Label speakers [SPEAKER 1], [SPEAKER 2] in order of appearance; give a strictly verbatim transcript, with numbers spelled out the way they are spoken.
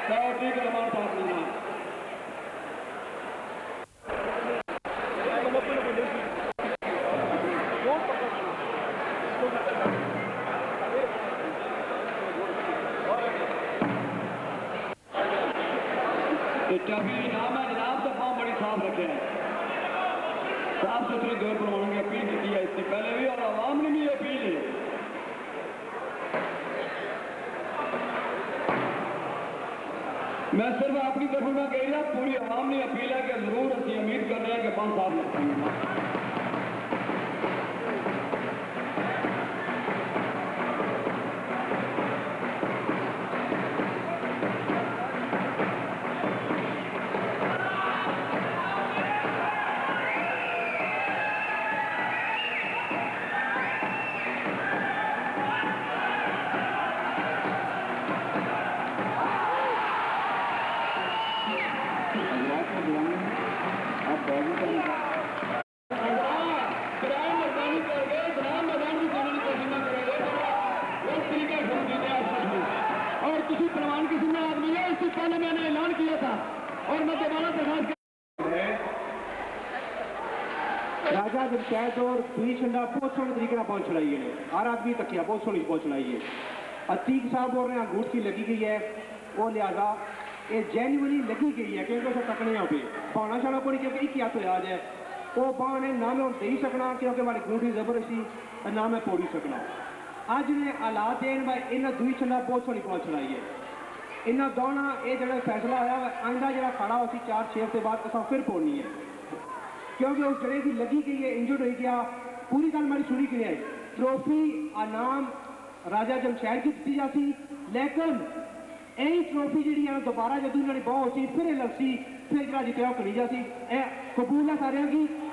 [SPEAKER 1] ठीक है हमारे पास नहीं नाम है जनाब तो फॉर्म बड़ी साफ रखे हैं, साफ सुथरी गैर परवानों की अपील की है इससे पहले भी और आवाम ने भी अपील है। मैं सिर्फ अपनी तरफ में कह रहा पूरी आवाम ने अपील है कि जरूर असं उम्मीद कर रहे हैं कि पांच साफ लगते राजा जमशैद और बीच ठंडा बहुत सोहने तरीके पहुंच चलाई है, हर आदमी तकिया बहुत सोहनी पहुंच चलाई है। अतीक साहब बोल रहे हैं अंगूठ की लगी गई है, वो लिहाजा ये जेन्युइनली लगी गई है क्योंकि उसे तकने पे पाना शाना को नहीं क्योंकि एक हाथ याद है वो बाह ने ना मैं दे ही सकना क्योंकि हमारी अंगूठी जबरदस्ती ना मैं पोड़ी सकना। अज ने हालात देन भाई इन्हें दुई ठंडा बहुत सोहनी पहुंच चलाई है। इन्हें दौना ये जो फैसला होया आइंदा जो खड़ा उसी चार छे हफ्ते बाद असा फिर पौनी है क्योंकि उस जगह की लगी गई है, इंजर्ड हो गया। पूरी गल मेरी सुनी कि नहीं ट्रॉफी अनाम राजा जमशैद की दी जाती, लेकिन यही ट्रॉफी जी दोबारा जो इन्होंने बहुत सी फिर लगती फिर जरा जितने करी जाती कबूल है सारे की।